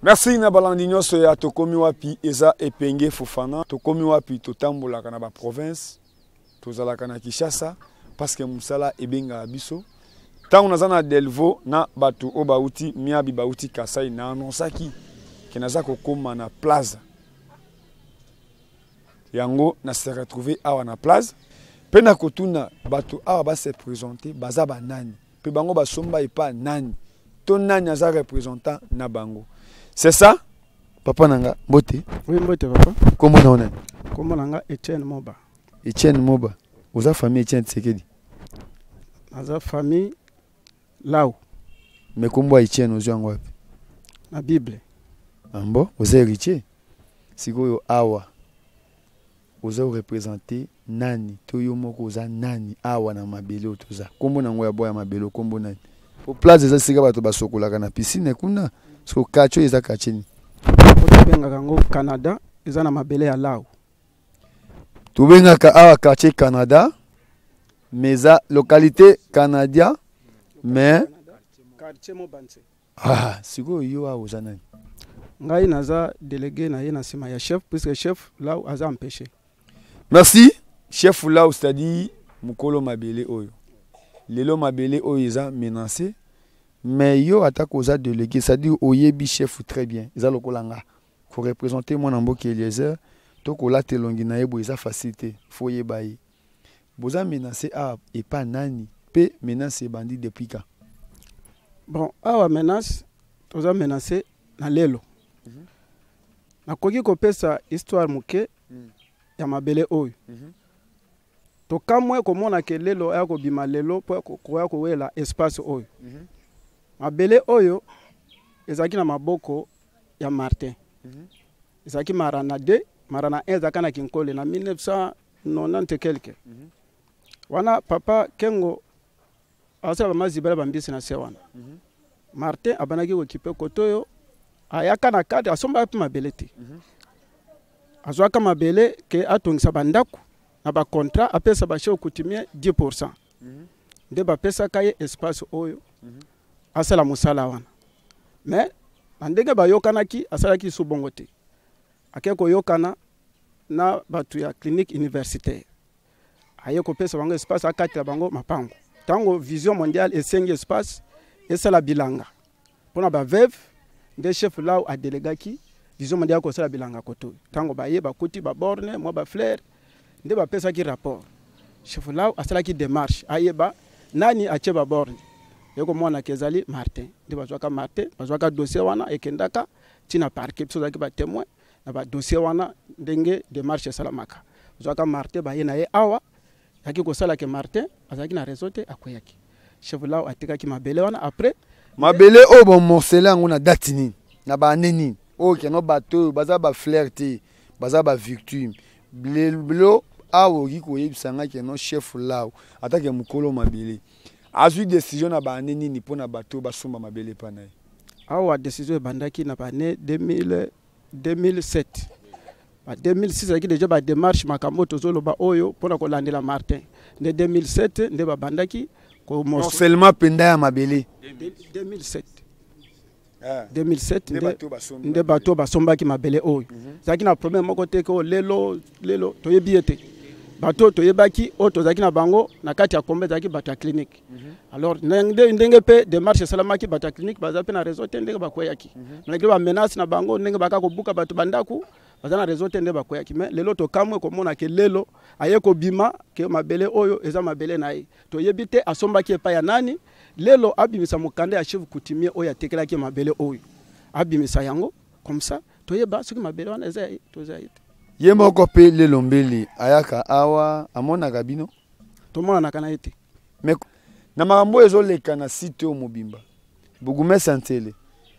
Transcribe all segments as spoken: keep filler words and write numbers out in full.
Merci na balandinyo soya tokomi wapi eza epenge Fofana tokomi wapi totambola kana ba province tozala kana Kinshasa parce que musala ebenga biso tango nazana Delvaux na batu o bauti miabi bauti Kasai na annonsaki kenaza kokoma na plaza yango na se retrouver awa na plaza pe na kotuna batu awa ba se présenter baza ba nani pe bango basomba epa nani to nani aza représentant na bango. C'est ça? Papa Nanga, Mbote? Oui, Mbote, papa. Comment on est? Comment Nanga, Etienne Moba. Etienne Moba. Vous avez famille Etienne Tsekedi? Vous avez famille là-haut. Mais comment Etienne aux yeux en web? La Bible. Ah bon? Vous êtes héritier? Si vous avez awa, vous avez représenté Nani, Toyo Moko, Nani, awa na mabele ou tout ça. Comment on a boya mabele, comment Nani? Au place de ça, c'est que vous avez sokola na piscine, kuna. So kacho eza kachini. Tubenga kango Canada, eza na mabele ya lao. Tubenga ka awa kache Canada, mais za localité canadien, mais quartier Mobanse. Ah, siko yo a ozana. Ngai naza délégué na yena sima ya chef puisque chef là aza empêché. Merci, chef là c'est-à-dire mukolo mabele oyo. Lelo mabele oyo eza menacé. Mais yo attaque aux délégués, c'est-à-dire oyebi chef très bien. Ils ont kolanga. Faut représenter mon amboki Eliezer. Donc on l'a telongi na yebo isa facilité. Faut yebayi. Boza menacé a et pas nani. Pe menace bandit depuis quand? Bon, awa menace, toza menacé na lelo. Mm -hmm. Na koki kopesa histoire muke mm. ya mabele oyo. Mm -hmm. To kamwe komona ke lelo ya ko bima lelo po ko ya ko wela espace oyo. Mm -hmm. Mabele oyo ezaki na maboko ya Martin. Mm -hmm. Ezaki marana de, marana un ezaka na Kinkole na mille neuf cent quatre-vingt-dix quelque. Mm -hmm. Wana papa Kengo asa ba mazibala bambisi na se wana. Mm -hmm. Martin abanaki ko kipe kotoyo ayaka na kade asomba pa mabele te. Mm -hmm. Azwaka mabele ke atongisa bandaku na ba contrat apesa ba chef kutimia dix pour cent. Mm -hmm. De ba pesa kaye espace oyo. Mm -hmm. Asala musala wana. Mais andenge ba yokanaki asala ki subongote. Akeko yokana na batu ya clinique universitaire. Ayeko pesa bango espace akati la bango mapango. Tango vision mondiale et cinq espace et sala bilanga. Pona ba veuve de chef là a délégué vision mondiale ko sala bilanga koto. Tango ba ye ba kuti ba borne mo ba fleur nde ba pesa ki rapport. Chef là asala ki démarche ayeba nani ache ba borne. Yoko mwana kezali Martin ndi bazwaka Martin bazwaka dossier wana ekendaka tina parquet so zaki ba témoin na ba dossier wana ndenge démarche salamaka bazwaka Martin ba yena ye awa yaki ko sala ke Martin azaki na réseauté akoyaki chef là atika ki mabele wana après mabele o bon morcela ngona datini na ba neni o ke no bateau baza ba flirté baza ba victime blelo awo ki ko yebisanga ke no chef là atake mukolo mabele azu décision na ba neni ni pona bateau basomba mabele panai awa décision bandaki na ba ne deux mille sept ba deux mille six aki déjà ba démarche makamoto zolo ba oyo pona ko landela Martin ne deux mille sept nde ba bandaki ko non seulement penda ya mabele deux mille sept ah deux mille sept nde bateau basomba ki mabele oyo zaki na problème moko te ko lelo lelo to yebiete bateau to yebaki oto zaki na bango na kati ya kombe zaki bata clinique. Mm -hmm. Alors ndenge ndenge pe démarche salamaki bata clinique baza pe na réseau te ndenge bakoyaki. Mm -hmm. Na ba menace na bango ndenge baka ko buka batu bandaku baza na réseau te ndenge bakoyaki mais lelo to kamwe ko mona ke lelo ayeko bima ke mabele oyo eza mabele na ye to yebite asombaki epa ya nani lelo abimisa mukande ya chef kutimie oyo atekelaki mabele oyo abimisa yango comme ça to yeba soki mabele wana eza to za yete Yemo kope le lombeli ayaka awa amona kabino tomona na kana ete mais na makambo ezoleka na site o mobimba bugume santele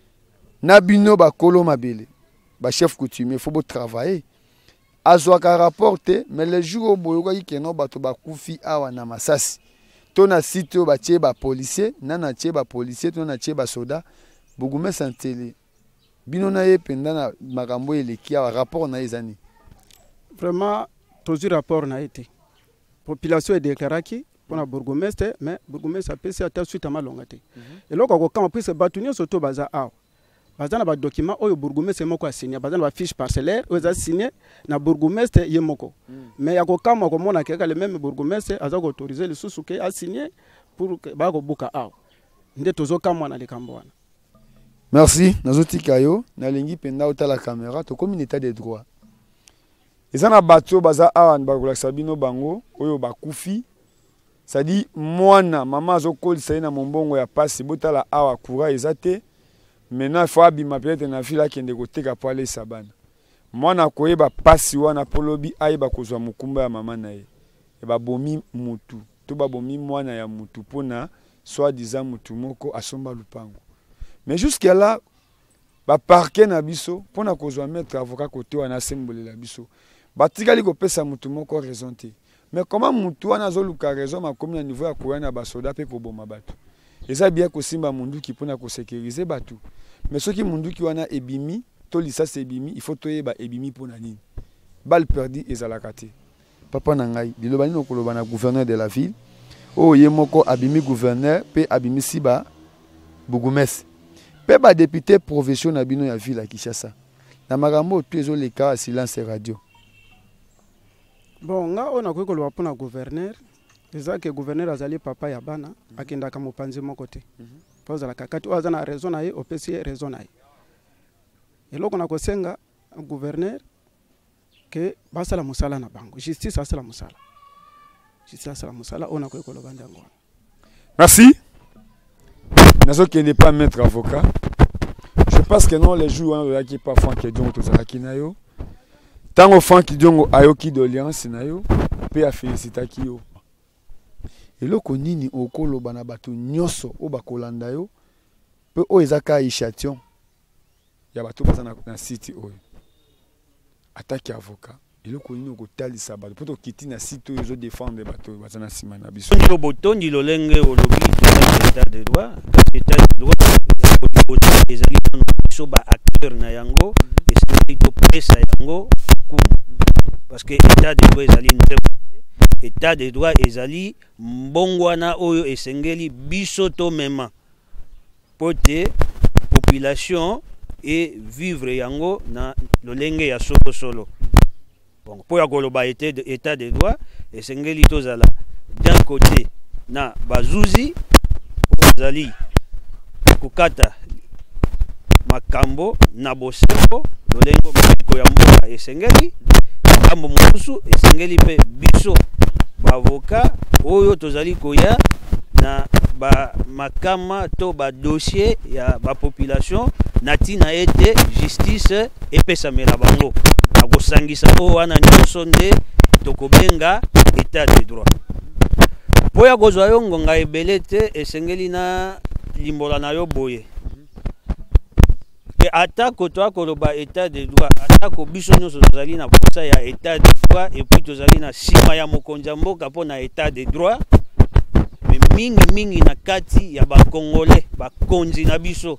na bino ba kolo mabele ba chef coutumier faut beau travailler azwaka rapporter mais le jour au boyoka keno bato ba kufi awa na masasi to na site o ba tie ba policier na na tie ba policier to na tie ba soda bugume santele bino na ye penda na makambo eleki awa rapport na ezani. Vraiment, tous les rapports n'ont été. La population est déclarée pour le bourgmestre, mais le bourgmestre a passé à suite à ma longue. Et là, quand on a pris ce bâtonnier, surtout baza a. baza na ba document oyo bourgmestre moko a signé baza na ba fiche parcellaire oyo za signé na bourgmestre ye moko mais ya ko kama ko mona ke ka le même bourgmestre aza ko autoriser le susu ke a signé pour que ba ko buka aw nde tozo kama na likambo wana. Merci nazotika yo nalingi penda ota la caméra to comme état de droit ezana bato baza awa ba ko sabino bango oyo bakufi. Ça dit, moi, maman, je suis allé dans mon bon ya passe, bota la awa kura ezate. Maintenant, il faut abima peut-être na fila qui est de côté pour aller sabana. Moi, na koye ba passe wana polobi ai ba kozwa mukumba ya maman na ye. E ba bomi mutu. To ba bomi mwana ya mutu pona soit disant mutu moko asomba lupango. Mais jusqu'à là, ba parquet na biso pona kozwa mettre avocat côté wana symbole la biso. Ba tikali ko pesa mutu moko raison te. Mais comment Moutou a zoluka raison ma comme niveau à courir na basoda pe ko boma batu. Et ça bien ko simba mundu qui pona ko sécuriser batu. Mais ceux qui mundu qui wana ebimi, to lisa se ebimi, il faut toyeba ebimi pona nini. Bal perdu ezalakate. Papa nangai, dilobani no kolobana gouverneur de la ville. Oh yemoko abimi gouverneur pe abimi siba bougumès. Pe ba député professionnel bino ya ville à Kinshasa. Na magambo tu ezo le cas silence radio. Bon, nga on a quoi que le pona gouverneur, c'est que gouverneur azali papa ya bana, akenda kama panzi moko te. Poza la kakati oza na raison na ye, opesi raison na ye. Eloko na kosenga gouverneur que basala musala na bango, justice asala musala. Justice asala musala, on a quoi que le banda ngo. Merci. Nazo qui n'est pas maître avocat. Je pense que non les jours hein, qui parfois qui donc tout ça qui na yo. Tango Franck Diongo ayoki d'alliance na yo pe a félicita ki yo. Eloko nini okolo bana bato nyoso o bakolanda yo pe o ezaka échantillon ya bato baza na, na site oyo. Attaque avocat. Eloko nini okotalisa bato poto kiti na site oyo zo défendre bato baza na sima na biso. Ndilo botondi lolenge olobi to état de droit, état de droit ezali so ba acteur na yango et to presse yango. Parce que l'état de droit ezali état de droit ezali mbongwana oyo esengeli biso to mema pote population et vivre yango na lolenge ya solo solo. Bon po ya koloba état de état de droit esengeli tozala d'un côté na bazuzi ozali kokata makambo na bosembo lolengo miko ya mboka esengeli kambo mususu esengeli pe biso ba avocat oyo tozali koya na ba makama to ba dossier ya ba population natina ete justice epesa mela bango akosangisa o wana nyonso nde tokobenga état de droit po ya kozwa yo ngonga ebele te esengeli na limbola na yo boye. Attaque toi koloba état de droit attaque biso nyonso tozali na posa ya état de droit et puis tozali na sima ya mokonzi mboka pona état de droit mais mingi mingi na kati ya ba congolais ba konzi na biso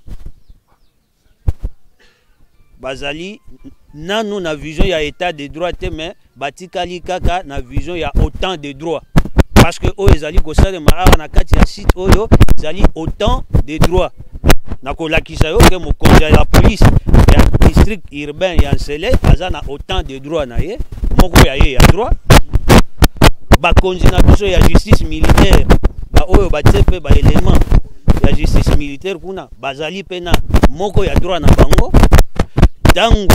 bazali nanu na vision ya état de droit te mais batikali kaka na vision ya autant de droit parce que o ezali ko salema awa na kati ya site oyo ezali autant de droit. Nakolakisa yo ke mokonzi ya police ya district urbain ya Nsele aza na autant de droit na ye moko ya ye ya droit bakonzi na biso ya justice militaire ba oyo batepe ba élément ya justice militaire kuna bazali pena moko ya droit na bango tango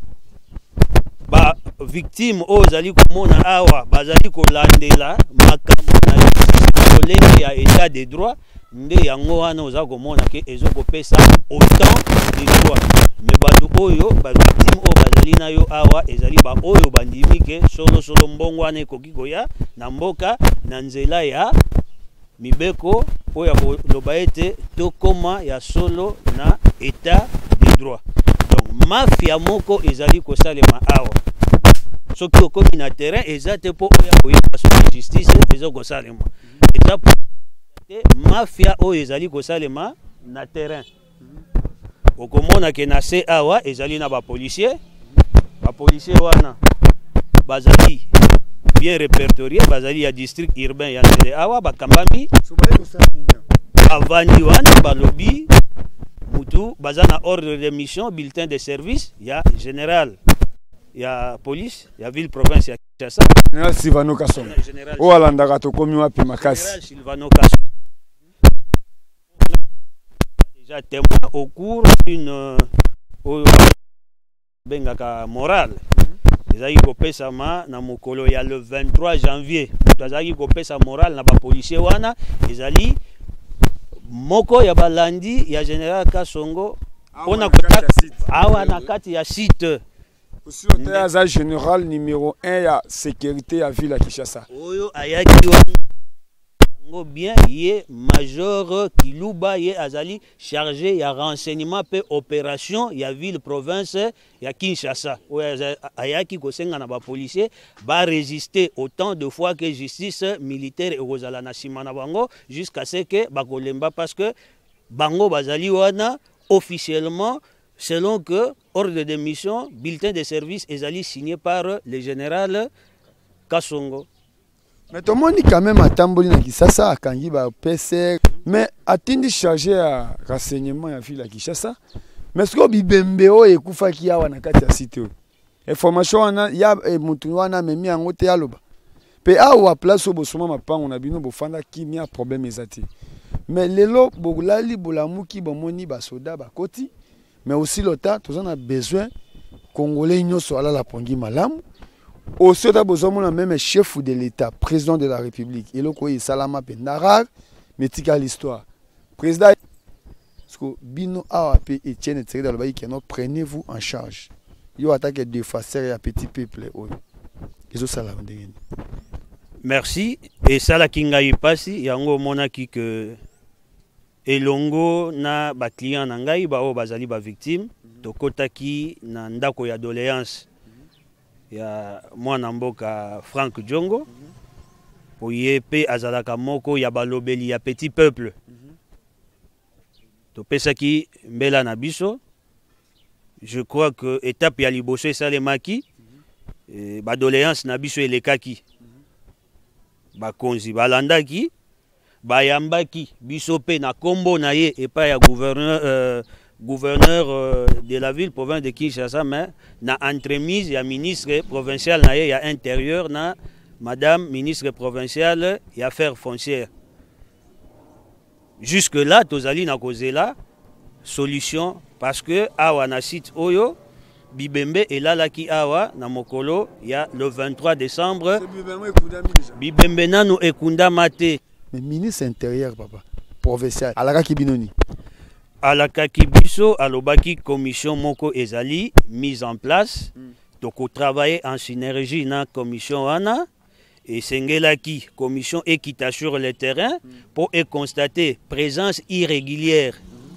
ba victime oyo zali komona awa bazali kolandela makambo na justice kolenge ya état de droit nde yango wana oza komona ke ezokopesa autant de droit mais bato oyo ba victime oyo bazali na yo awa ezali ba oyo bandimi ke solo solo mbongo wana ekoki koya na mboka na nzela ya mibeko oyo koloba ete tokoma ya solo na état de droit. Donc mafia moko ezali kosalema awa soki okomi na terrain eza te po oya koyeba soki justice ezokosalema eza mafia oyo ezali kosalema na terrain okomona ke na se awa ezali na ba policier ba policier wana bazali bien répertorié bazali ya district urbain ya Nsele awa bakambami avandi wana balobi tout bazana ordre de mission, bulletin de service, il y a général, il y a police, il y a ville province, il y a Kinshasa. Général Silvano Kasson. O alandaka to komi wapi makasi. Général Silvano Kasson. Déjà témoin au cours d'une euh, bengaka morale. Ezali kopesa ma na mokolo ya le vingt-trois janvier. Tazali kopesa morale na ba policier wana ezali moko ya balandi ya Général Kasongo pona kotaka awa na kati ya site. Aussi le général numéro un ya sécurité à ville à Kinshasa. Oyo ayaki wana bien yé major Kiluba yé azali chargé ya renseignement pe opération ya ville province ya Kinshasa. Oyo ayaki kosenga na ba policier ba résister autant de fois que justice militaire ekozala na sima na bango jusqu'à ce que bakolemba parce que bango bazali wana officiellement selon que ordre de mission bulletin de service ezali signé par le général Kasongo. Mais tout le monde quand même attamboli na Kinshasa akangi ba P C mais atindi chargé à renseignement ya ville à Kinshasa mais ce que bibembe o ekufa ki awa na kati ya site information wana ya mutu wana memi yango te aloba pe awa place o bosoma mapango na bino bofanda kimia problème ezati mais lelo bolali bolamuki bomoni ba soda ba koti mais aussi l'État tous on a besoin congolais nyoso ala la pongi malamu. Aussi, on a besoin même chef de l'État, président de la République. Et le quoi Salama Pendarar, mais tika l'histoire. Président, parce que Bino A P Etienne et Thierry Dalbaï qui nous prenez-vous en charge. Il y a attaqué deux fois et un petit peuple. Ils ont ça là. Merci. Et ça la kinga y passe, yango monaki que elongo na ba client na ngai ba o bazali ba victime, to kotaki na ndako ya doléance. Il y a moi Namboka Franck Djongo pour y pe azalaka moko ya balobeli ya petit peuple to pesaki mbela na biso. Je crois que étape ya liboso salemaki ba doléance na biso elekaki ba konzi balandaki bayambaki biso pe na kombo na ye epa ya gouverneur euh, gouverneur euh, de la ville province de Kinshasa mais na entremise ya ministre provincial na ye ya intérieur na madame ministre provinciale ya affaires foncières. Jusque là tozali na kozela solution parce que awa na site oyo bibembe elalaki awa na mokolo ya le vingt-trois décembre bibembe nanu ekundama te. Mais ministre intérieur papa provincial alakaki binoni alakaki biso alobaki commission moko ezali mise en place mm. Toko travailler en synergie na commission wana et sengelaki commission équita sur le terrain mm. Pour e constater présence irrégulière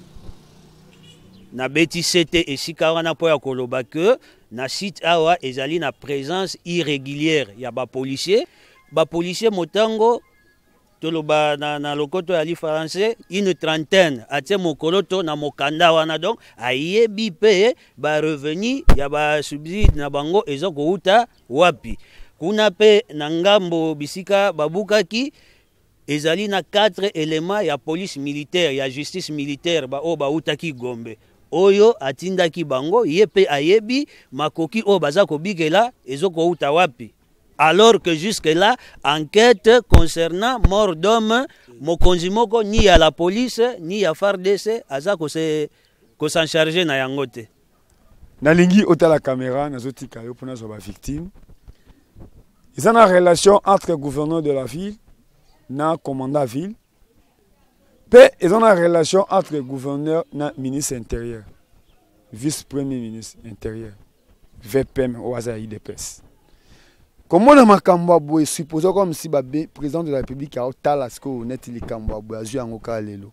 mm. Na beti sete esika wana po ya koloba que na site awa ezali na présence irrégulière ya ba policier ba policier motango toloba na, na lokoto ya li français une trentaine atie mokoloto na mokanda wana donc ayebi pe ba revenu ya ba subside na bango ezo kouta wapi kuna pe na ngambo bisika babukaki ezali na quatre éléments ya police militaire ya justice militaire ba o ba utaki Gombe oyo atindaki bango ye pe ayebi makoki o baza kobikela ezo kouta wapi. Alors que jusque-là, enquête concernant mort d'homme, mokonzi moko ni à la police, ni à F A R D C, aza ko se ko s'en charger na yangote. Nalingi ota la caméra, nazoti kayo pour nazo ba victime. Ils ont une relation entre le gouverneur de la ville, na commandant ville. Puis ils ont une relation entre le gouverneur na ministre intérieur, vice-premier ministre intérieur, V P M ou aza I D P S. Comment on a Kambaboué supposé comme si le président de la République a talasco net il Kambaboué a joué en Okalelo.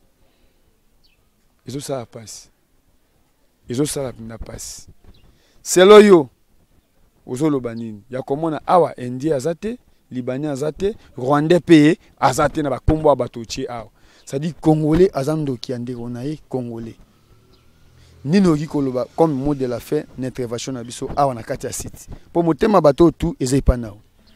Ils ont ça la passe. Ils ont ça la passe. C'est là yo. Ozo lobanine. Il y a comment on a awa Indien azate, Libanais azate, Rwandais payé azate na ba kombo abatochi awa. Ça dit Congolais azando qui ande onaye Congolais. Nino ki koloba comme mot de la fin n'intervention na biso awa na kati ya site pour motema bato tout ezai panao.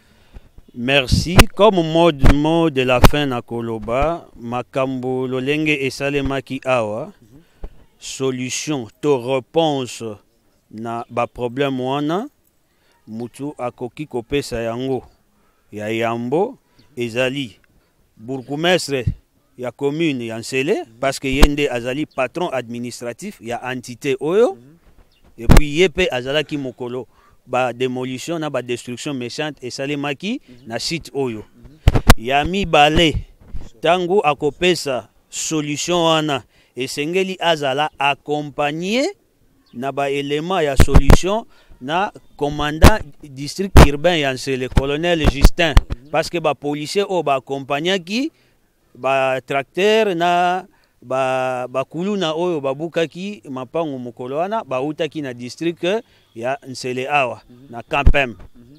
Merci. Comme mot de, mot de la fin na koloba makambo lolenge esalemaki awa solution to réponse na ba problème wana mutu akoki kopesa yango ya yambo ezali bourgmestre ya commune ya Nsele parce que yende azali patron administratif ya entité oyo et puis yepe azalaki mokolo ba démolition na ba destruction méchante esalemaki na site oyo ya mibale tangu akopesa solution wana esengeli azala accompagné na ba élément ya solution na commandant district urbain ya Nsele colonel Justin parce que ba policier o ba accompagnaki ba tracteur na ba bakulu na oyo babukaki mapango mokolo wana bautaki na district ya Nsele awa na Campem.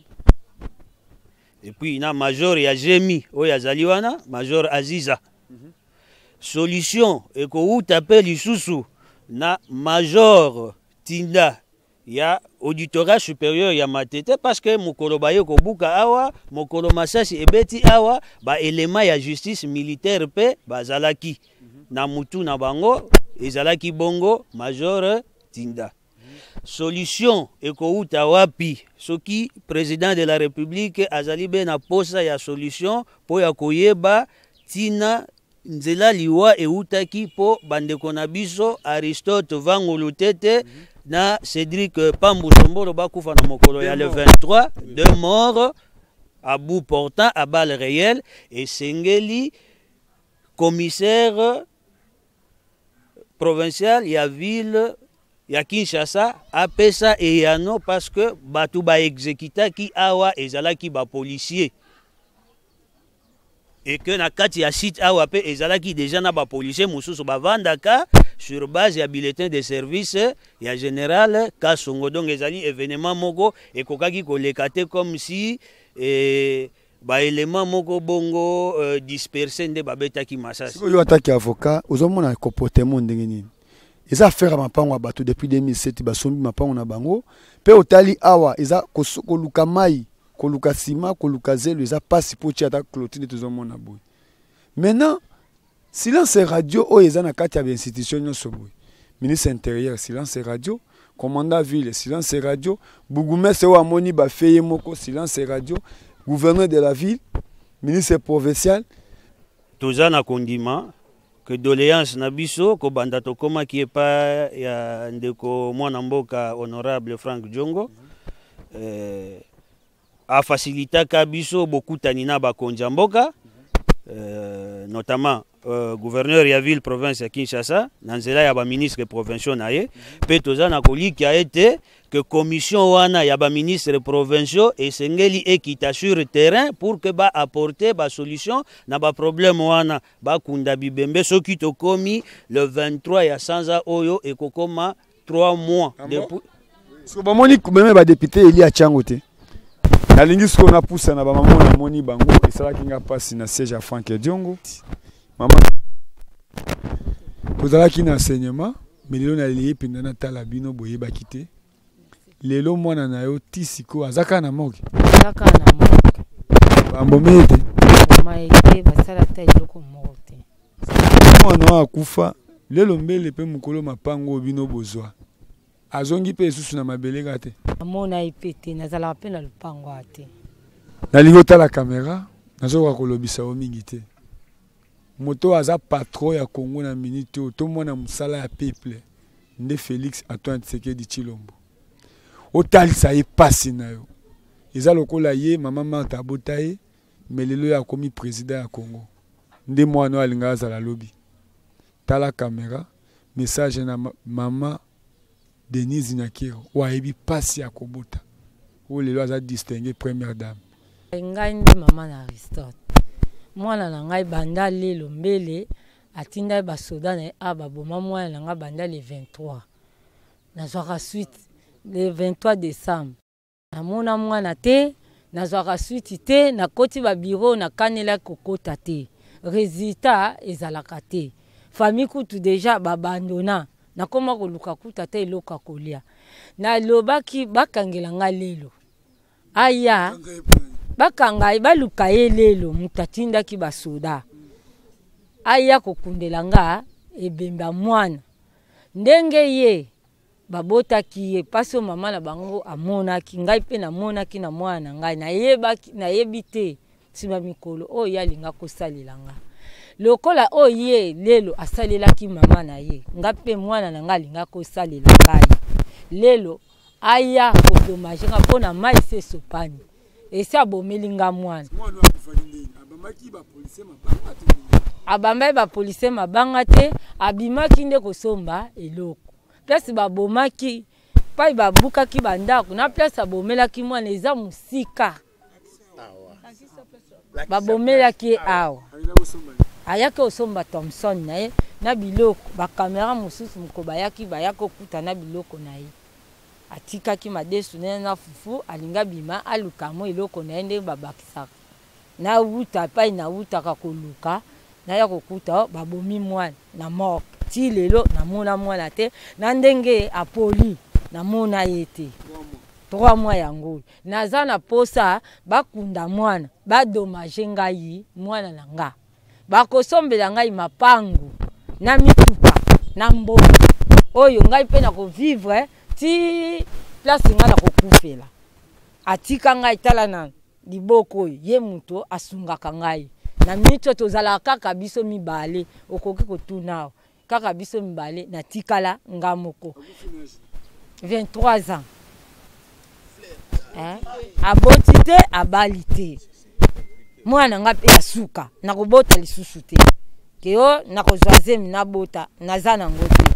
Et puis na major ya Jemi oyo azali wana major Aziza. Solution eko uta pe lisusu na major Tinda ya auditorat supérieur ya Matete parce que mokolo baye ko buka awa mokolo masasi ebeti awa ba élément ya justice militaire pe bazalaki na mutu na bango ezalaki bongo major Tinda. Solution eko uta wapi soki président de la république azali be na posa ya solution po ya koyeba tina nzela liwa eutaki po bandeko na biso Aristote Vangulu Tete na Cédric Pambu Sombolo bakufa na mokolo ya le vingt-trois, deux morts à bout portant à balles réelles et Sengeli commissaire provincial ya ville ya Kinshasa apesa eyano parce que batu ba exécuta ki awa ezalaki ba policier et que na kati ya site awa pe ezalaki déjà na ba policier mususu ba vandaka sur base ya bulletin de service ya général Kasongo donc ezali événement moko et kokaki kolekate comme si eh, ba élément moko bongo euh, dispersé nde babetaki masasi yo ataki avocat ozomona comportement ndenge nini eza faire mapango ya bato depuis deux mille sept basombi mapango na bango pe otali awa eza koluka mai koluka sima koluka zelo eza pasi po tia ta clôture tozomona boy maintenant silence radio o eza na kati ya institution nyonso boy ministre intérieur silence radio commandant ville silence radio bourgmestre o amoni ba feye moko silence radio gouverneur de la ville ministre provincial tozana kondima que doléance na biso ko banda to koma ki epa ya ndeko mwana mboka honorable Frank Djongo euh, a facilité ka biso bokutani na bakonja mboka euh, notamment euh, gouverneur ya ville province ya Kinshasa na nzela ya ba ministre provinciaux na ye pe tozana koliki a été que commission wana ya ba ministre provinciaux esengeli ekita sur terrain pour que ba apporter ba solution na ba problème wana ba kunda bibembe soki to komi le vingt-trois ya sanza oyo ekokoma trois mois depuis so ba moni kumeme ba député eli a changote na lingi sko na poussa na ba maman na moni bango esala kinga passe na siège à Frank Djongo maman tozala ki na enseignement mais lelo na lié pendant tala bino boye ba kité lelo mwana na yo tisiko azaka na moke azaka na moke bambomete maete basala ta iloko mote mwana akufa lelo mbele pe mukolo mapango bino bozwa azongi pe susu na mabele gate amona ipete nazala pe na lupango ate na ligota la caméra nazo kwa kolobisa o mingi te moto aza patron ya Congo na minute to mwana musala ya peuple nde Félix Antoine Tshisekedi Tshilombo otalisa ye pasi na yo eza lokola ye mama Martha Botaye melelo ya komi président ya Congo nde mwana alinga azala lobi tala caméra message na mama Denise Nyakiro wa ebi pasi ya kobota o lelo aza distingué première dame ngai ndi mama na Aristote mwana na ngai banda lelo mbele atinda ba soda na aba boma mwana na ngai banda le vingt-trois nazwaka suite le vingt-trois décembre namona mwana te nazwaka suite te nakoti ba bureau na kanela kokota te résultat ezalaka te famille kutu déjà babandona nakoma koluka kuta te eloka kolia na lobaki bakangela nga lelo aya bakanga baluka ye lelo mutatinda ki basoda aya kokundela nga ebemba mwana ndenge ye babotaki ye paso mama na bango amonaki ngai pe namonaki na mwana na ngai nayebaki nayebi te nsima mikolo oyo ye alinga kosalela nga lokola oyo ye lelo asalelaki mama na ye nga mpe mwana na ngai alinga kosalela ngai lelo aya kodomaje nga mpo na mai se esopani esi abomeli nga mwana abambai bapolisier mabanga te abimaki nde kosomba eloko place babomaki pai babukaki bandako na place abomelaki mwana eza musika babomelaki awa ayaki osomba Thomson na ye na biloko bakamera mosusu moko bayaki bayaki okuta na biloko na ye atikaki madesu nene na fufu alinga bima alukamo eloko na ye nde babakisaka na wuta pai na wutaka koluka na ya kokuta babomi mwana na mok ti lelo namona mwana te na ndenge apoli namona ye te trois mois yango naza na posa bakunda mwana badomaje ngai mwana na nga bakosombela ngai mapangu na mituka na mbongo oyo ngai pe na kovivre ti place nga na kokufela atika ngai tala na liboko oyo ye muto asungaka ngai na mito tozala kaka biso mibale okoki kotuna kaka biso mibale na tikala nga moko vingt-trois ans hein aboti te abali te mwana nga pe asuka na kobota lisusu te keo na kozwaze na bota naza nango te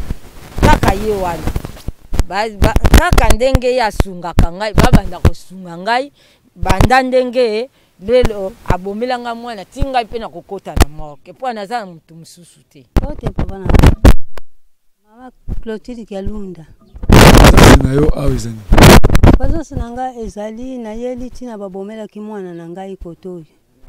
kaka ye wana ba, ba, kaka ndenge ya sungaka ngai babanda kosunga ngai banda ndenge lelo abomelanga mwana tinga pe na kokota na moke po naza mutu mususu te ote papa na mama Clotilde Kalunda na yo awizani bazo sinanga ezali na yeli tina babomela ki mwana na ngai kotoyo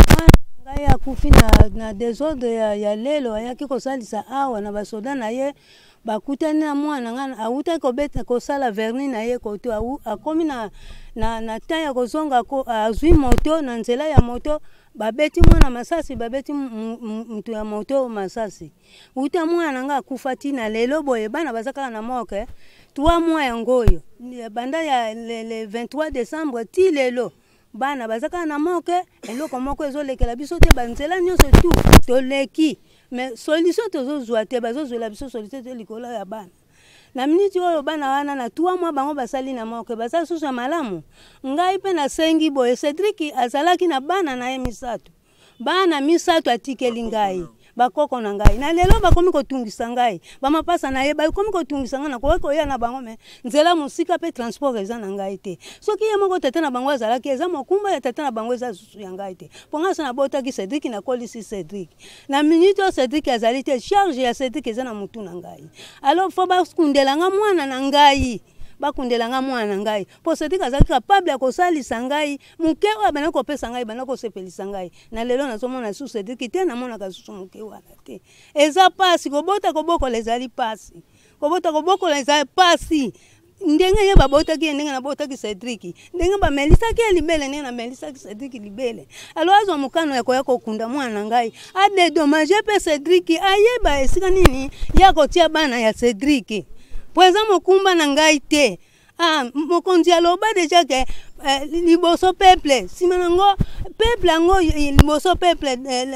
ngai akufi na na desordre ya, ya lelo ayaki kosalisa awa na basoda na ye bakutani na mwana ngana awuta kobeta kosala verni na ye koto awu akomi na na na taya kozonga ko azwi moto na nzela ya moto babeti mwana masasi babeti mtu ya moto masasi uta mwana nga akufa tina lelo boye bana bazaka na moke trois mois yangoyo banda ya le, le vingt-trois décembre ti lelo bana bazaka na moke eloko moko ezolekela biso te banzela nyonso tu toleki mais solution tozozwa te bazozwela biso solution te likolo ya bana na miniti oyo bana wana na trois mois bango basali na moke basali susu ya malamu ngai pe na sengi boye Cedric azalaki na bana na ye misato bana misato atikeli ngai bakoko na ngai na lelo bakomi kotungisa ngai bamapasa na ye bakomi kotungisa ngai na koyeko ya na bango me nzela musika pe transport eza na ngai te soki ye moko tete na bango azalaki eza mokumba ya tete na bango eza susu ya ngai te ponga sana botaki Cedric na kolisi Cedric na minute o Cedric azali te charge ya Cedric eza na mutu na ngai alors fo bakundela nga mwana na ngai bakundela nga mwana ngai po Cedric azali capable ya kosalisa ngai muke oyo bana kopesa ngai bana kosepelisa ngai na lelo nazomona su Cedric te namonaka susu muke wana te eza pasi kobota kobokola ezali pasi kobota kobokola ezali pasi ndenge ye babotaki ndenge nabotaki Cedric ndenge bamelisaki libele ndenge na melisaki Cedric libele alors azo mukano ya koya kokunda mwana ngai ade dommage pe Cedric ayeba esika nini ya kotia bana ya Cedric po eza mokumba na ngai te ah mokonzi aloba deja ke eh, liboso peuple sima nango peuple yango liboso peuple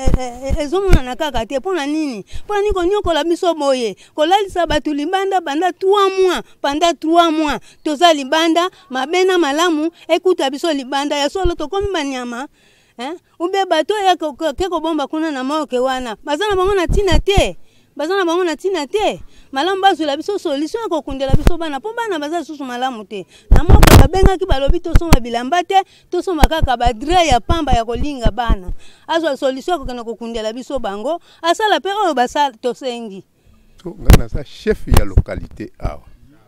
ezomona na kaka te pona nini pona niko nyokola biso boye kolalisa batu libanda banda trois mois pendant trois mois toza libanda mabena malamu ekuta biso libanda ya solo tokomi banyama eh ube bato ya keko bomba kuna na moke wana bazana bango na tina te bazana bango na tina te malamu bazwela biso solution ya kokundela biso bana po bana baza susu malamu te na moko babengaki balobi tosomba bilamba te tosomba kaka badre ya pamba ya kolinga bana azwa solution ya kokenda kokundela biso bango asala pe oyo basala tosengi ngana sa chef ya localité awa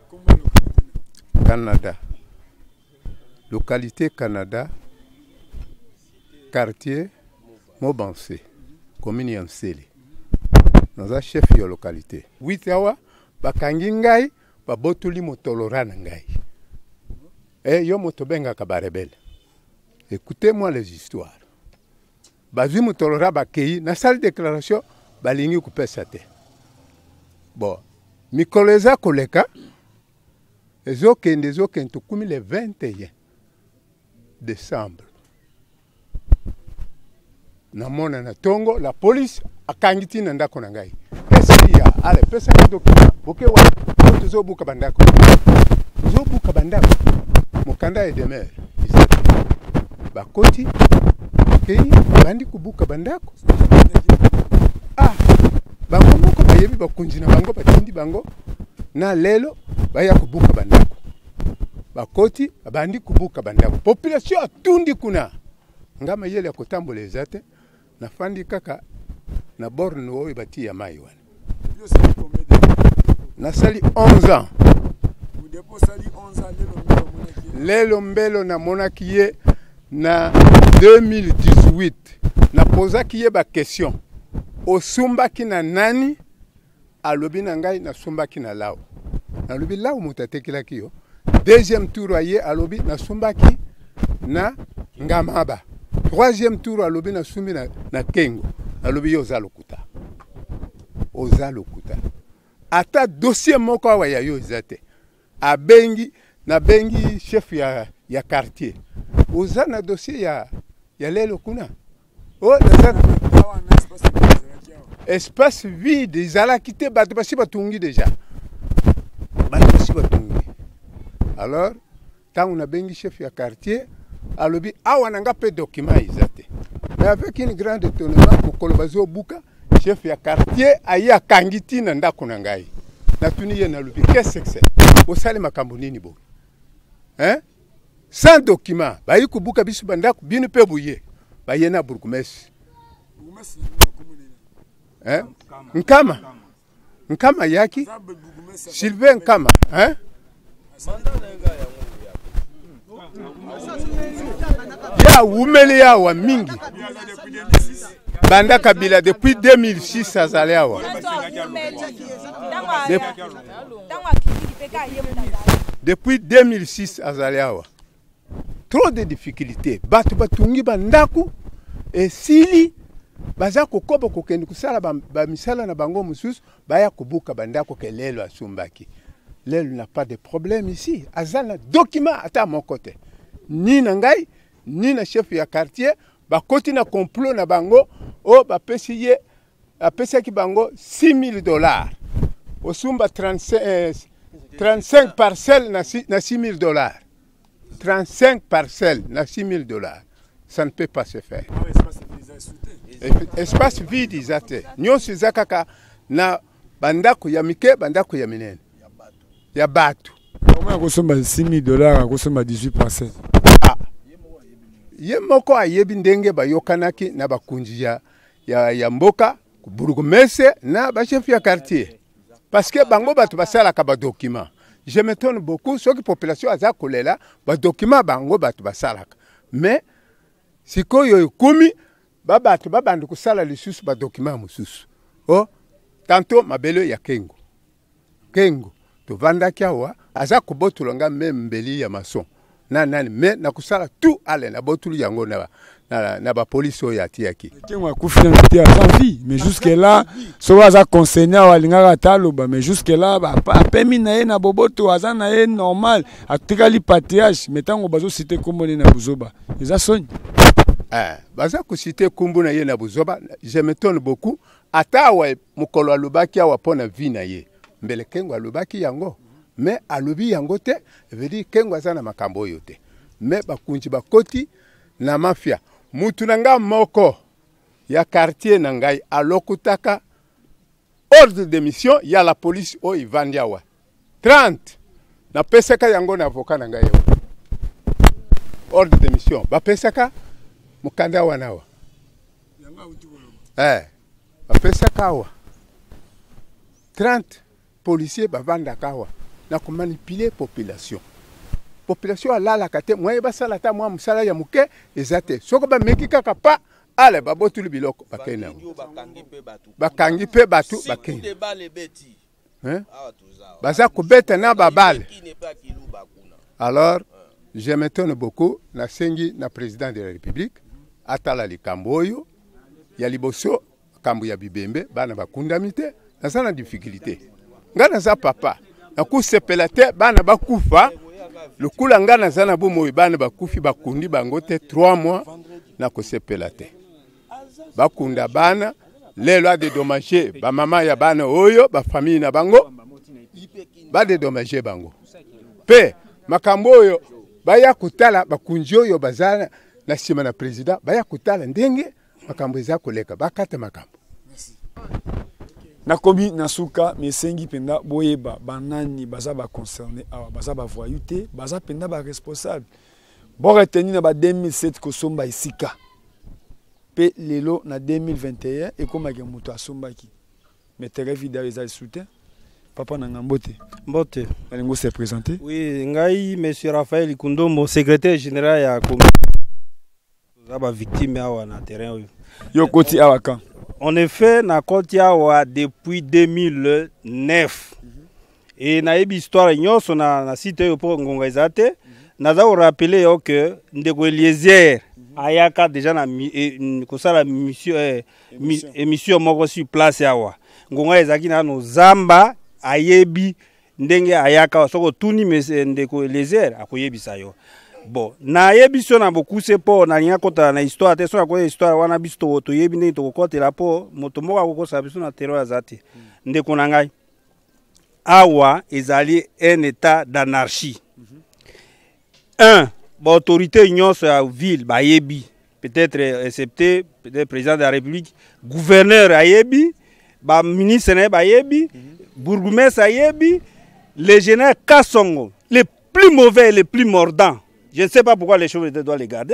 Canada localité Canada quartier Mobanse commune ya Nsele naza chef ya localité huit awa bakangi ngai babotuli motolora na ngai eh yo motobenga ka barebele écoutez-moi les histoires bazwi motolora bakei na salle déclaration balingi kupesa te bon mikolo eza koleka ezokende ezokende tokumi le vingt et un décembre namona na tongo la police akangi ntina ndako na ngai esia ale pesa ngai dokima boke wa tozobuka bandako tozobuka bandako mokanda e demer bakoti kei bandi kubuka bandako ah bango moko bayebi bakunzi na bango batindi bango na lelo baya kubuka bandako bakoti bandi kubuka bandako population atundi kuna ngama yele ya kotambola ezate na fandi kaka na borne oyo bati ya mai wana nasali onze ans lelo mbelo na monaki ye na deux mille dix-huit na pozaki ye ba question osumbaki na nani alobi na ngai na sumbaki na lao alobi lao mutatekelaki yo deuxième tour aye alobi na sumbaki na ngamaba troisième tour alobi na sumi na, na kengo alobi yo oza lokuta oza lokuta ata dossier moko awa ya yo eza te abengi na bengi chef ya, ya quartier oza na dossier ya, ya lelo kuna o naza espace vide ezalaki te bato basi batungi deja bato basi batungi alors ntango na bengi chef ya quartier alobi awa nanga pe document eza te mais avec une grande étonnement mokolo bazobuka chef ya quartier ayi akangi ntina ndako na ngai natuni ye nalobi qu'est-ce que c'est osali makambo nini bo hein sans document bayi kubuka biso bandako bino mpe buye baye na bourgmestre hein nkama nkama yaki Sylvain Nkama hein ya wumeli yawa mingi banda Kabila depuis deux mille six azali awa depuis deux mille six azali awa trop de difficultés batu batungi bandaku esili baza kokoba kokende kusala ba misala na bango mususu baya kubuka bandako kelelo asumbaki lelo n'a pas de problème ici azana document ata mon côté ni na ngai ni na chef ya quartier ba koti na complot na bango o ba pesiye apesa ki bango six mille dollars osumba trente-cinq, euh, trente-cinq parcelles na, na six mille dollars trente-cinq parcelles na six mille dollars ça ne peut pas se faire espace vide izate nyonso izakaka na bandako ya mike bandako ya minene ya batu comment akosomba six mille dollars akosomba dix-huit parcelles ah ye moko ayebi ndenge bayokanaki na bakunji ya ya, ya mboka bourgmestre na ba chef ya quartier parce que bango batu basalaka ba document je m'étonne beaucoup ce que population aza kolela ba document bango batu basalaka mais sikoyo ekumi ba batu ba bandu kusala lisusu ba document mususu oh tanto mabelo ya kengo kengo to vanda kiawa aza kubotulanga même mbeli ya mason na nani me na kusala tout ale na botulu yango na na, na ba police oyo atiaki kengo akufina miti à vie mais jusque là so aza conseiller walinga taloba mais jusque là ba apemi na ye na boboto aza na ye normal atikali patriarche metango bazo citer komone na buzoba eza soni eh baza ku citer kumbu na ye na buzoba je m'étonne beaucoup ata wa mukolo alubaki awa pona vie na ye mbele kengo alubaki yango mais alobi yango te veut dire kengo azana makambo oyo te mais bakunji bakoti na mafia mutu nanga moko ya quartier na ngai alokutaka ordre de mission ya la police o ivandi awa trente na pesaka yango na avocat na ngai yo ordre de mission ba pesaka mukanda wana wa eh ba pesaka awa trente policiers bavanda kawa na ko manipuler population population alala kate moye basala ta mwa musala ya muke ezate soko ba meki kaka pa ale babotuli biloko bakena bakangi pe batu bakena hein baza kubeta na babale alors je m'étonne beaucoup na sengi na président de la République atala likambo oyo ya liboso kambu ya bibembe bana bakundamite na sana difficulté nga naza papa nakusepela te bana bakufa lokula nga naza na bomoi bana bakufi bakundi bango te trois mois nakosepela te bakunda bana lelo adedommage bamama ya bana oyo bafamille na bango badedommage bango pe makambo oyo baya kutala bakunji oyo bazana na sima na president baya kutala ndenge makambo eza koleka bakata makambo. Nakomi nasuka mesengi penda boyeba banani baza ba concerné awa baza ba voyou te baza penda ba responsable bon retenu na ba deux mille sept ko somba isika pe lelo na deux mille vingt et un et comme ke muto asombaki metere video eza soutien papa na ngambote mbote balingo se présenter. Oui, ngai monsieur Raphaël Kundombo secrétaire général ya comité ba victime awa na terrain oyo yo koti awa kan. En effet, na koti awa depuis deux mille neuf. Et na yebi histoire nyonso na na site yo po ngonga ezate. Naza ko rappeler yo que ndeko Eliezer ayaka déjà na kosala mission émission moko sur place awa. Ngonga ezaki na no zamba ayebi ndenge ayaka soko tuni ndeko Eliezer akoyebisa yo. Bon, na yebiso na beaucoup c'est po na nya kota na histoire te so na ko histoire wana bisto to yebi ndenge to kota la po moto moko ko sa biso na terror azati ndeko na ngai awa ezali un état d'anarchie. Un, ba autorité nyonso ya ville ba yebi peut-être excepté peut-être président de la République, gouverneur ayebi, ba ministre ba yebi, bourgmestre ayebi, les généraux Kassongo, les plus mauvais et les plus mordants. Je ne sais pas pourquoi les chauves doivent les garder.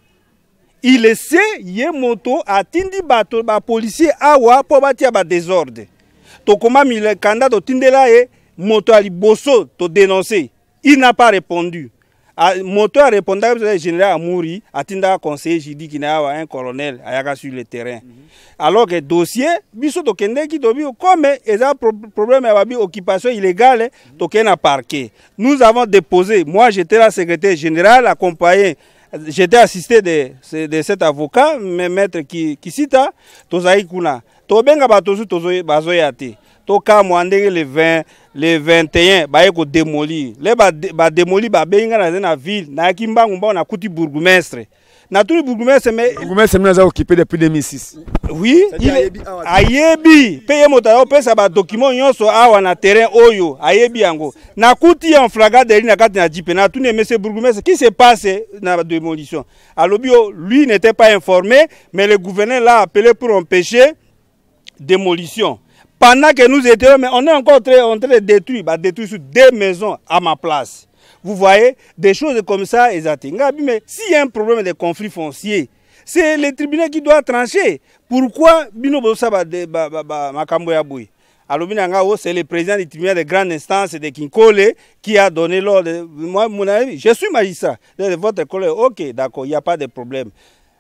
Il essaie, il y a moto, à tindi bateau, ba policier, awa, pour bâtir ba désordre. To comment le candidat de tindela et moto ali bosso, to dénoncer. Il n'a pas répondu. Moto a répondu, le général Amouri, a tinda conseiller, j'ai dit qu'il y a un colonel, ayaka sur le terrain. Alors que dossier, biso to kende ki to bi comme il y a un problème avec occupation illégale, to kena parquet. Nous avons déposé, moi j'étais la secrétaire générale, accompagné, j'étais assisté de, de cet avocat, mais maître qui qui cita, to zaï kuna. To benga ba tozu tozo bazoyate. To ka mwandenge le vingt, le vingt et un, ba yeko démoli. Le ba ba démoli ba benga na na ville, na kimbangu mba na kuti bourgmestre. Na tout le bourgmestre mais bourgmestre nous a occupé depuis deux mille six. Oui, il ayebi paye mota pesa ba document nyonso awa na terrain oyo ayebi yango. Na kuti en flagrant délit na kati na jipe na tout ne monsieur bourgmestre qui s'est passé na démolition. Alobio lui n'était pas informé mais le gouverneur l'a appelé pour empêcher démolition. Pendant que nous étions, mais on est encore très, en train de détruire, bah, détruire sur deux maisons à ma place. Vous voyez, des choses comme ça, mais s'il y a un problème de conflit foncier, c'est le tribunal qui doit trancher. Pourquoi Bino Bosa Makambo Yaboui? Alors, c'est le président du tribunal de grande instance de Kinkole qui a donné l'ordre. Moi, mon avis, je suis magistrat. Votre collègue, ok, d'accord, il n'y a pas de problème.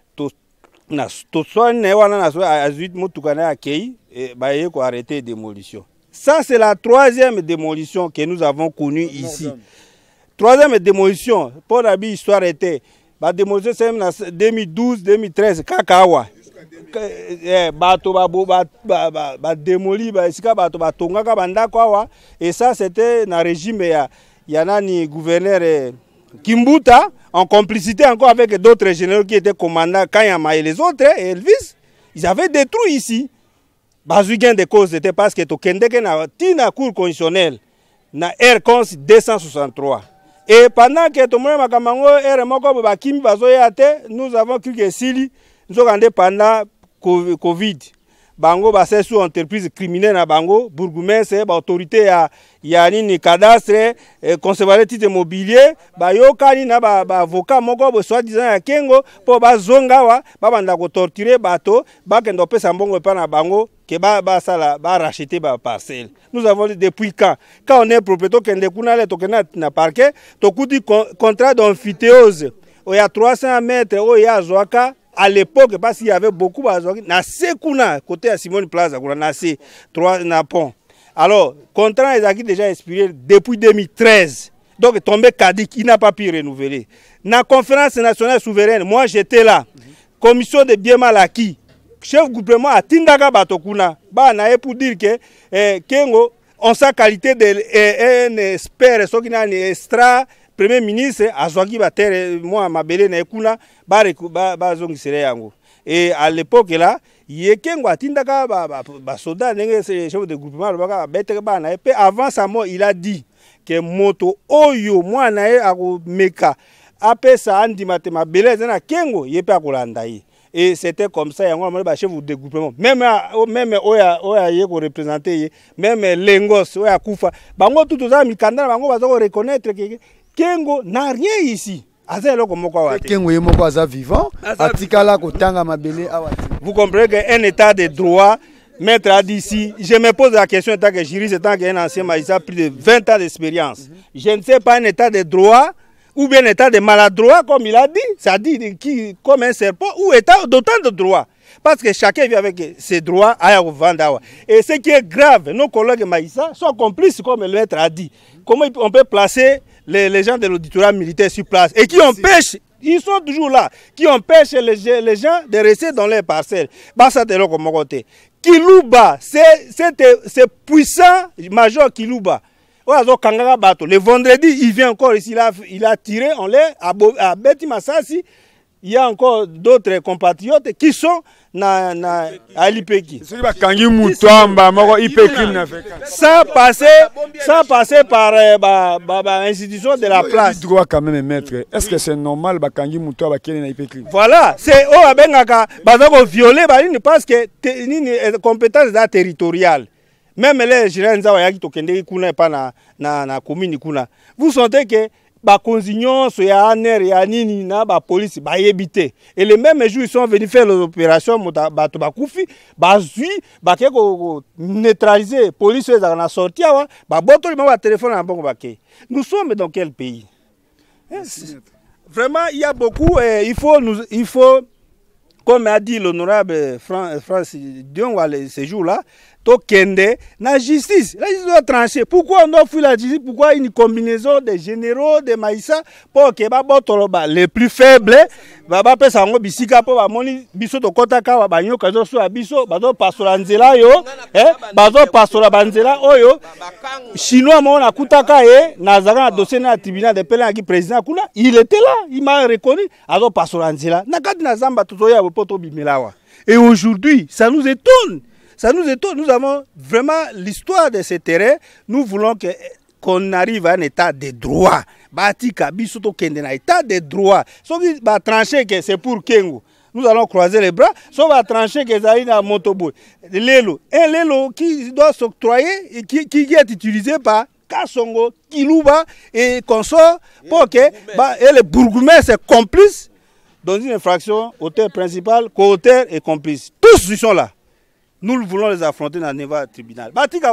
Arrêter démolition. Ça, c'est la troisième démolition que nous avons connue ici. Troisième démolition, pour la histoire était, la démolition c'est en deux mille douze deux mille treize, Kakawa. Et ça, c'était dans le régime, il y en a un gouverneur Kimbuta, en complicité encore avec d'autres généraux qui étaient commandants Kayama et les autres, et Elvis, ils avaient détruit ici. Bazougain de cause, c'était parce que Tokendeke na tina cour constitutionnelle, na R cons deux cent soixante-trois. Et pendant que tout le monde makamango R moko bakimi bazoyate, nous avons cru que Sili, nous avons pendant Covid. Bango basé sous entreprise criminelle na bango, bourgmestre, ba autorité ya ya nini cadastre, conservateur titre immobilier, ba yokani na ba avocat moko bo soit disant ya kengo po ba zonga wa, ba banda ko torturer bato, ba kendo pesa mbongo pa na bango que ba ba sala ba racheter ba parcelle. Nous avons depuis quand quand on est propriétaire kende kuna le tokena na parquet, to kuti contrat d'amphithéose. Il y a trois cents mètres, il y a Zoaka. À l'époque, parce qu'il y avait beaucoup de na sekuna côté à Simone Plaza, on a trois napons. Alors, contrat est déjà expiré depuis deux mille treize. Donc, tombé caduc, il n'a pas pu renouveler. Na conférence nationale souveraine, moi j'étais là. Commission de bien mal acquis. Chef gouvernement a Tindaga Batokuna. Ba na pour dire que eh, Kengo en sa qualité d'un expert, ce qui n'a un extra premier ministre, à Zouaki Bater, moi, ma belle Nekuna, Bazongisere Yango. Et à l'époque là, il y a quelqu'un qui a soldat, chef de groupement, et avant sa mort, il a dit que moto oyo moi nae ako meka apesa andi matema beleza na kengo yepe akolandaye. Et c'était comme ça, il y a un chef de groupement. Même même oya oya ye ko représenter, même Lengos oya kufa. Bango tout ça mikanda bango bazo reconnaître que kengo n'a rien ici. Kengo ye moko aza vivant, atikala kotanga mabele awati. Vous comprenez qu'un état de droit, maître a dit ici, je me pose la question en tant que juriste, en tant qu'un ancien magistrat, plus de vingt ans d'expérience. Mm -hmm. Je ne sais pas un état de droit ou bien un état de maladroit, comme il a dit, ça dit qui, comme un serpent, ou état d'autant de droit. Parce que chacun vit avec ses droits à Vandawa. Et ce qui est grave, nos collègues maïssa sont complices, comme le maître a dit. Comment on peut placer les, les gens de l'auditorat militaire sur place et qui empêchent, ils sont toujours là, qui empêchent les, les gens de rester dans leurs parcelles. Bassa de l'autre côté. Kilouba, c'est puissant, major Kilouba. Le vendredi, il vient encore ici, il a, il a tiré en l'air à, à Beti Massassi. Il y a encore d'autres compatriotes qui sont na na à l'Ipeki. Sans passer, sans passer par bah, bah, bah, institution de la place. Droit quand même maître. Est-ce que c'est normal bah kangi muto ba kele na Ipeki? Voilà, c'est oh abengaka bazako violer ba ni parce que ni compétence territoriale. Même les gens qui yaki tokende kuna pa na na na commune kuna. Vous sentez que ba consignon so ya aner ya nini na ba police ba yebité et les mêmes jours ils sont venus faire l'opération ba to ba kufi ba zui ba ke ko neutraliser police za na sortir wa ba boto ba téléphone na bongo ba ke. Nous sommes dans quel pays? Vraiment il y a beaucoup eh, il faut nous il faut comme a dit l'honorable France Dion ces jours-là Kende, la justice, la justice doit trancher. Pourquoi on offre la justice? Pourquoi une combinaison de généraux, de maïssa, pour que les plus faibles, baba pesa ngo bisika po ba moni biso to kota ka ba nyoka zo so abiso bazo pastola nzela yo eh bazo pastola banzela oyo chinois mo na kutaka e na zaka na dossier na tribunal de pele qui président kuna il était là, il m'a reconnu azo pastola nzela na kati na zamba to ya poto bimelawa. Et aujourd'hui, ça nous étonne. Ça nous étonne. Nous avons vraiment l'histoire de ces terrains. Nous voulons que qu'on arrive à un état de droit. Batika bisoto kende na état de droit. So qui va trancher que c'est pour Kengo. Nous allons croiser les bras. So va trancher que ça na Motobo. Lelo, un lelo qui doit s'octroyer et qui qui est utilisé par Kasongo, Kilouba et consort pour que bah, et les bourgmestres complices dans une infraction, auteur principal, co-auteur et complice. Tous ils sont là. Nous voulons les affronter dans le tribunal.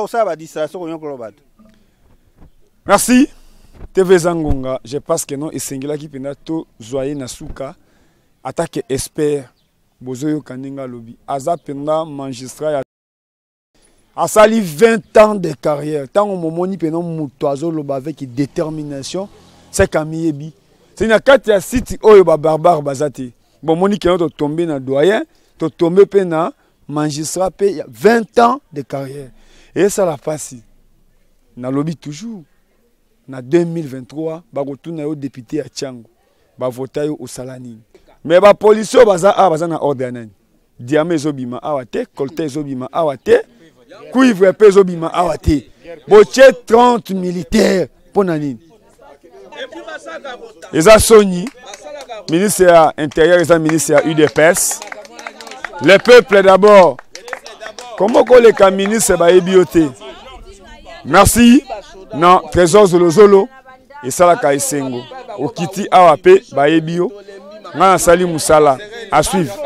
Merci. T V Zangonga, je pense que non, et Sengela qui pena to zoyer nasuka, attaque expert, bozoyo kaninga lobby, aza pena magistrat, a sali vingt ans de carrière. Tant au moment ni pena mutoazo loba avec détermination, c'est Kamiyebi. C'est une carte ya site oyo ba barbare bazati. Bon moni que to tomber na doyen, to tomber pena magistrat paye vingt ans de carrière. Et ça la passe. Na lobby toujours. Na deux mille vingt-trois, ba retourna au député à Tchango. Ba voter au Salani. Mais ba police baza a baza na ordre nani. Diamé zobima awate, colté zobima awate, cuivre pe zobima awate. Boche trente militaires pour nani. Eza Sony, ministère intérieur, eza ministère U D P S. Le peuple d'abord. Comment qu'on les ministres ba ebioté. Merci. Non, trésor Zolo Zolo et Salaka Isengo. Au Kiti Awape ba ebio. Ngana Sali Musala à suivre.